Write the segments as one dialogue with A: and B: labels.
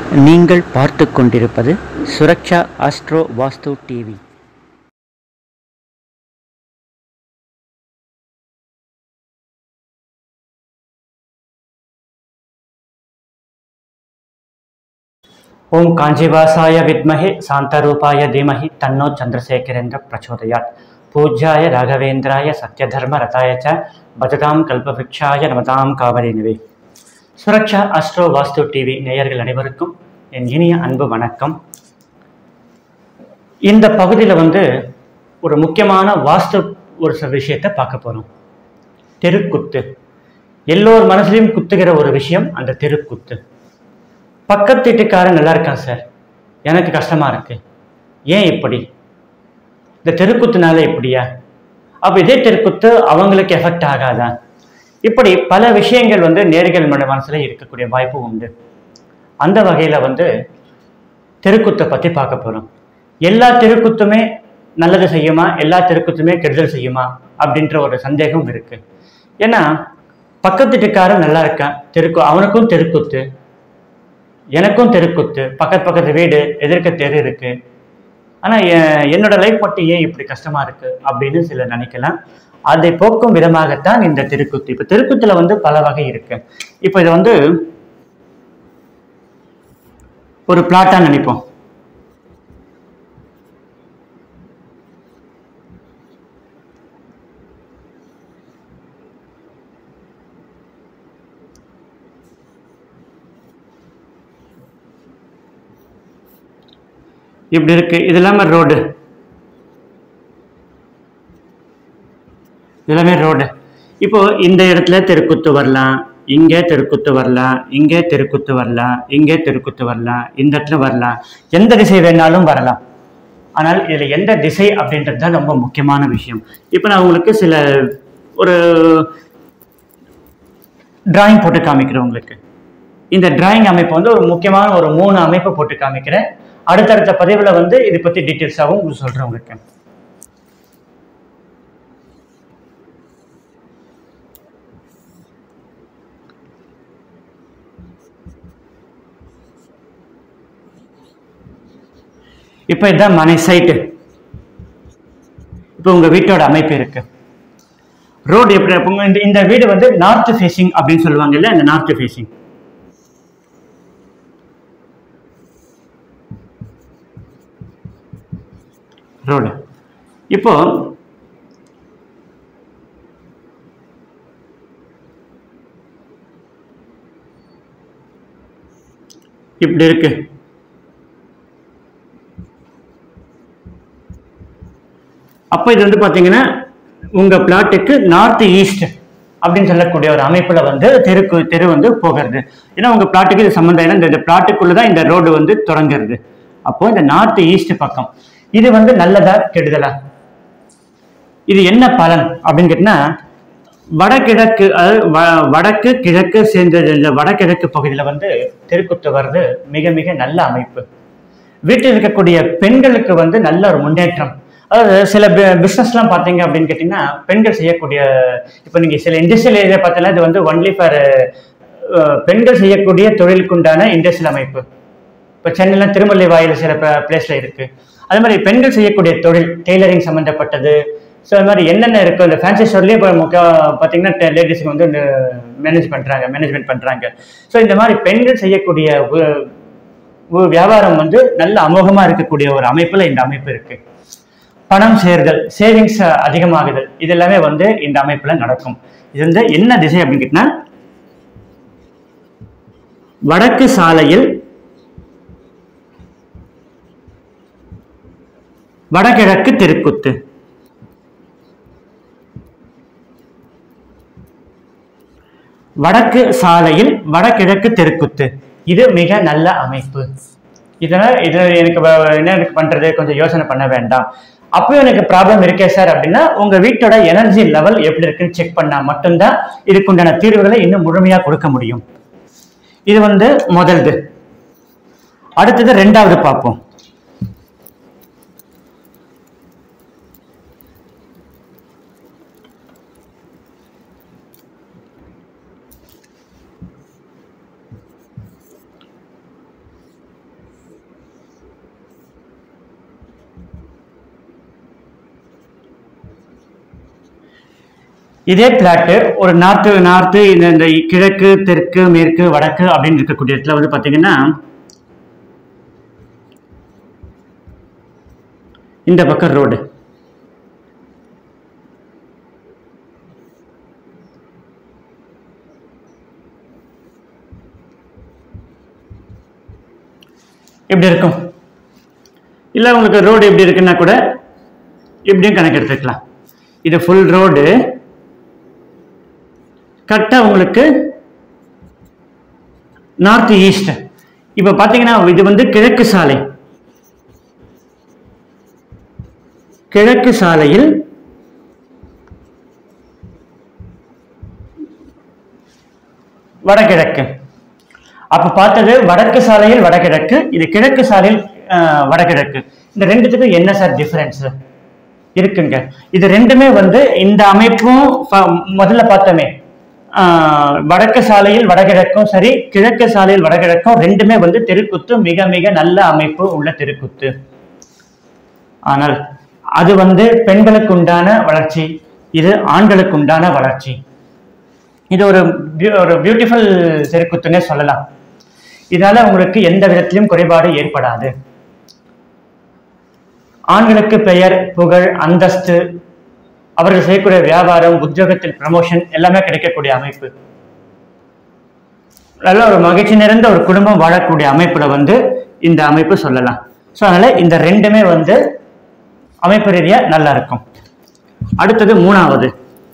A: நீங்கள் பார்த்துக் கொண்டிருப்பது சுரக்ஷா ஆஸ்ட்ரோ வாஸ்து டிவி. ஓம் காஞ்சிவாசாய வித்மஹே சாந்தரூபாய தீமஹி தன்னோ சந்திரசேகரேந்திர பிரச்சோதயாத். பூஜ்யாய ராகவேந்திராய சத்யதர்ம ரதாய ச பஜதாம் கல்பவிருக்ஷாய நமதாம் காவலினவே. சுரக்ஷா ஆஸ்ட்ரோ வாஸ்து டிவி நேயர்கள் அனைவருக்கும் என் இனிய அன்பு வணக்கம். இந்த பகுதியில் ஒரு முக்கியமான வாஸ்து ஒரு விஷயத்தை பார்க்க போகிறோம். தெருக்குத்து. எல்லோர் மனசுலையும் குத்துகிற ஒரு விஷயம் அந்த தெருக்குத்து. பக்கத்து வீட்டுக்காரன் நல்லா இருக்கான் சார், எனக்கு கஷ்டமா இருக்கு, ஏன் இப்படி? இந்த தெருக்குத்துனால இப்படியா? அப்ப இதே தெருக்குத்து அவங்களுக்கு எஃபெக்ட் ஆகாதா? இப்படி பல விஷயங்கள் நேர்கள் மனசுல இருக்கக்கூடிய வாய்ப்பு உண்டு. அந்த வகையில தெருக்குத்தை பத்தி பார்க்க போறோம். எல்லா தெருக்குத்துமே நல்லது செய்யுமா, எல்லா தெருக்குத்துமே கெடுதல் செய்யுமா அப்படின்ற ஒரு சந்தேகம் இருக்கு. ஏன்னா பக்கத்து வீட்டுக்காரன் நல்லா இருக்கான், அவனுக்கும் தெருக்குத்து, எனக்கும் தெருக்குத்து, பக்கத்து வீடு, எதிர்க்க தெரு இருக்கு. ஆனா என்னோட லைஃப் மட்டும் ஏன் இப்படி கஷ்டமா இருக்கு அப்படின்னு சிலர் நினைக்கலாம். அதை போக்கும் விதமாகத்தான் இந்த தெருக்குத்து. இப்ப தெருக்குத்துல பல வகை இருக்கு. இப்ப இது ஒரு பிளாட்டா நினைப்போம். இப்படி இருக்கு, இது இல்லாம ரோடு, எல்லாமே ரோடு. இப்போ இந்த இடத்துல தெருக்குத்து வரலாம், இங்கே தெருக்குத்து வரலாம், இங்கே தெருக்குத்து வரலாம், இங்கே தெருக்குத்து வரலாம், இந்த இடத்துல வரலாம், எந்த திசை வேணாலும் வரலாம். ஆனால் இதுல எந்த திசை அப்படின்றது தான் ரொம்ப முக்கியமான விஷயம். இப்போ நான் உங்களுக்கு சில ஒரு டிராயிங் போட்டு காமிக்கிறேன் உங்களுக்கு. இந்த டிராயிங் அமைப்பு ஒரு முக்கியமான ஒரு 3 அமைப்பு போட்டு காமிக்கிறேன். அடுத்தடுத்த பதிவுல இதை பத்தி டீட்டெயில்ஸாகவும் உங்களுக்கு சொல்றேன் உங்களுக்கு. இப்ப இதுதான் மனை சைட்டு. இப்ப உங்க வீட்டோட அமைப்பு இருக்கு. ரோடு எப்படி? இந்த வீடு நார்த் ஃபேசிங் அப்படின்னு சொல்லுவாங்க இல்ல, இந்த நார்த் ஃபேசிங். ரோடு இப்போ இப்படி இருக்கு. அப்ப இது பாத்தீங்கன்னா உங்க பிளாட்டுக்கு நார்த் ஈஸ்ட் அப்படின்னு சொல்லக்கூடிய ஒரு அமைப்புல தெரு போகிறது. ஏன்னா உங்க பிளாட்டுக்கு இது சம்பந்தம் இல்லை, இந்த பிளாட்டுக்குள்ளதான் இந்த ரோடு தொடங்குறது. அப்போ இந்த நார்த் ஈஸ்ட் பக்கம் இது நல்லதா கெடுதலா? இது என்ன பலன் அப்படின்னு கேட்டீங்கன்னா, வடகிழக்கு, அதாவது வடக்கு கிழக்கு சேர்ந்தது. இந்த வடகிழக்கு பகுதியில தெருக்குத்து வர்றது மிக மிக நல்ல அமைப்பு. வீட்டில் இருக்கக்கூடிய பெண்களுக்கு நல்ல ஒரு முன்னேற்றம். அதாவது சில பிஸ்னஸ்லாம் பார்த்தீங்க அப்படின்னு கேட்டிங்கன்னா, பெண்கள் செய்யக்கூடிய, இப்போ நீங்கள் சில இண்டஸ்ட்ரியல் ஏரியா பார்த்தீங்கன்னா இது ஒன்லி ஃபார் பெண்கள் செய்யக்கூடிய தொழிலுக்குண்டான இண்டஸ்ட்ரியல் அமைப்பு. இப்போ சென்னையில் திருமலை வாயில் சில பிளேஸ்ல இருக்கு. அது மாதிரி பெண்கள் செய்யக்கூடிய தொழில் டெய்லரிங் சம்மந்தப்பட்டது. ஸோ அது மாதிரி என்னென்ன இருக்கு, இந்த ஃபேன்சி ஸ்டோர்லேயே இப்போ பார்த்தீங்கன்னா லேடிஸுக்கு மேனேஜ்மெண்ட் பண்ணுறாங்க. ஸோ இந்த மாதிரி பெண்கள் செய்யக்கூடிய வியாபாரம் நல்ல அமோகமாக இருக்கக்கூடிய ஒரு அமைப்பில் இந்த அமைப்பு இருக்கு. பணம் சேர்தல், சேவிங்ஸ் அதிகமாகுதல், இது எல்லாமே இந்த அமைப்புல நடக்கும். இது என்ன திசை அப்படின்னு கேட்டீங்கன்னா, வடக்கு சாலையில் வடகிழக்கு தெருக்குத்து. வடக்கு சாலையில் வடகிழக்கு தெருக்குத்து, இது மிக நல்ல அமைப்பு. இதனால எனக்கு என்ன பண்றது, கொஞ்சம் யோசனை பண்ண வேண்டாம். அப்பயும் எனக்கு ப்ராப்ளம் இருக்கே சார் அப்படின்னா, உங்க வீட்டோட எனர்ஜி லெவல் எப்படி இருக்குன்னு செக் பண்ணா மட்டும்தான் இதுக்குண்டான தீர்வுகளை இன்னும் முழுமையா கொடுக்க முடியும். இது முதல்து. அடுத்தது ரெண்டாவது பார்ப்போம். இதே பிளாட்டு ஒரு நார்த்து இந்த கிழக்கு தெற்கு மேற்கு வடக்கு அப்படின்னு இருக்கக்கூடிய இடத்துல வந்து பாத்தீங்கன்னா இந்த பக்கம் ரோடு, எப்படி இருக்கும்? இல்லை உங்களுக்கு ரோடு எப்படி இருக்குன்னா கூட இப்படியும் கணக்கு எடுத்துக்கலாம். இது ஃபுல் ரோடு கரெக்டாக உங்களுக்கு நார்த் ஈஸ்ட். இப்போ பார்த்தீங்கன்னா இது வந்து கிழக்கு சாலை. கிழக்கு சாலையில் வடகிழக்கு. அப்ப பார்த்தது வடக்கு சாலையில் வடகிழக்கு, இது கிழக்கு சாலையில் வடகிழக்கு. இந்த ரெண்டுத்துக்கும் என்ன சார் டிஃபரன்ஸ் இருக்குங்க? இது ரெண்டுமே வந்து இந்த அமைப்பும் முதல்ல பார்த்தோமே வடக்கு சாலையில் வடகிழக்கும் சரி, கிழக்கு சாலையில் வடகிழக்கும் ரெண்டுமே வந்து தெருக்குத்து மிக மிக நல்ல அமைப்பு உள்ள தெருக்குத்து. ஆனால் அது வந்து பெண்களுக்கு உண்டான வளர்ச்சி, இது ஆண்களுக்கு உண்டான வளர்ச்சி. இது ஒரு பியூட்டிஃபுல் தெருக்குத்துன்னே சொல்லலாம். இதனால உங்களுக்கு எந்த விதத்திலும் குறைபாடு ஏற்படாது. ஆண்களுக்கு பெயர், புகழ், அந்தஸ்து, அவர்கள் செய்யக்கூடிய வியாபாரம், உத்தியோகத்தில் ப்ரமோஷன் எல்லாமே கிடைக்கக்கூடிய அமைப்பு. நல்ல ஒரு மகிழ்ச்சி நிறைந்த ஒரு குடும்பம் வாழக்கூடிய அமைப்புல வந்து இந்த அமைப்பு சொல்லலாம். ஸோ அதனால இந்த ரெண்டுமே வந்து அமைப்பு ரீதியா நல்லா இருக்கும். அடுத்தது மூணாவது,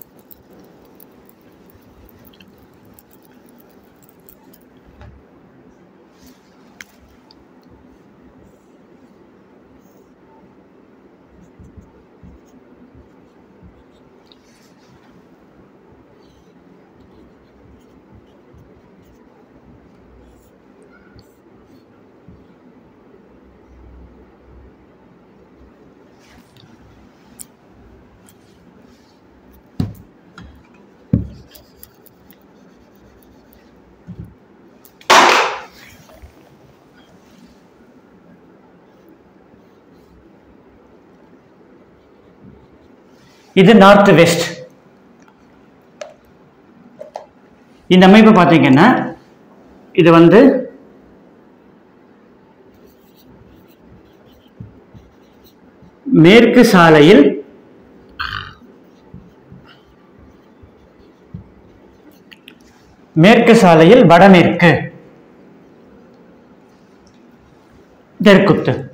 A: இது நார்த் வெஸ்ட். இந்த அமைப்பு பார்த்தீங்கன்னா இது வந்து மேற்கு சாலையில் வடமேற்கு தெற்குத்து.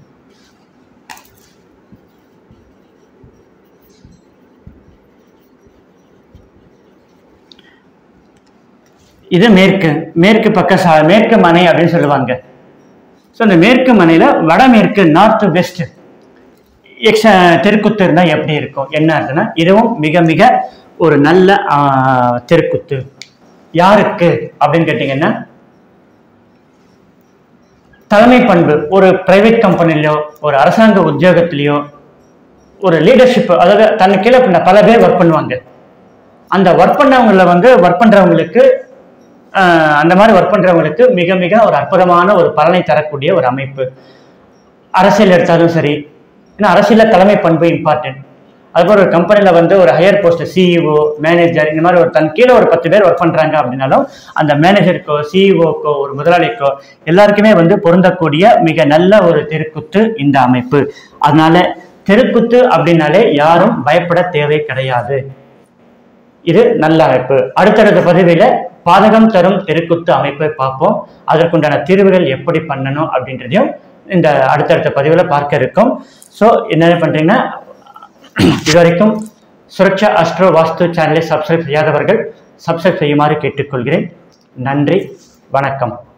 A: இது மேற்கு பக்க மேற்கு மனை அப்படின்னு சொல்லுவாங்க. ஸோ இந்த மேற்கு மனையில வடமேற்கு நார்த் வெஸ்ட் தெருக்குத்து இருந்தா எப்படி இருக்கும், என்ன இருக்குன்னா இதுவும் மிக மிக ஒரு நல்ல தெருக்குத்து. யாருக்கு அப்படின்னு கேட்டீங்கன்னா, தலைமை பண்பு, ஒரு பிரைவேட் கம்பெனிலையோ ஒரு அரசாங்க உத்தியோகத்திலேயோ ஒரு லீடர்ஷிப், அதாவது தன் கீழே பல பேர் ஒர்க் பண்ணுவாங்க. அந்த ஒர்க் பண்றவங்களுக்கு அந்த மாதிரி ஒர்க் பண்றவங்களுக்கு மிக மிக ஒரு அற்புதமான ஒரு பலனை தரக்கூடிய ஒரு அமைப்பு. அரசியல் எடுத்தாலும் சரி, ஏன்னா அரசியல தலைமை பண்பு இம்பார்ட்டன்ட். அதுபோல் ஒரு கம்பெனில வந்து ஒரு ஹையர் போஸ்ட், சிஇஓ, மேனேஜர், இந்த மாதிரி ஒரு தன் கீழே ஒரு 10 பேர் ஒர்க் பண்றாங்க அப்படின்னாலும் அந்த மேனேஜருக்கோ சிஇஓக்கோ ஒரு முதலாளிக்கோ எல்லாருக்குமே வந்து பொருந்தக்கூடிய மிக நல்ல ஒரு தெருக்குத்து இந்த அமைப்பு. அதனால தெருக்குத்து அப்படின்னாலே யாரும் பயப்பட தேவை கிடையாது. இது நல்ல அமைப்பு. அடுத்தடுத்த பதிவில பாதகம் தரும் தெருக்குத்து அமைப்பை பார்ப்போம். அதற்குண்டான தீர்வுகள் எப்படி பண்ணணும் அப்படின்றதையும் இந்த அடுத்தடுத்த பதிவுல பார்க்க இருக்கும். ஸோ என்ன பண்றீங்கன்னா, இதுவரைக்கும் சுரக்ஷா அஸ்ட்ரோ வாஸ்து சேனலை சப்ஸ்கிரைப் செய்யாதவர்கள் சப்ஸ்கிரைப் செய்யுமாறு கேட்டுக்கொள்கிறேன். நன்றி, வணக்கம்.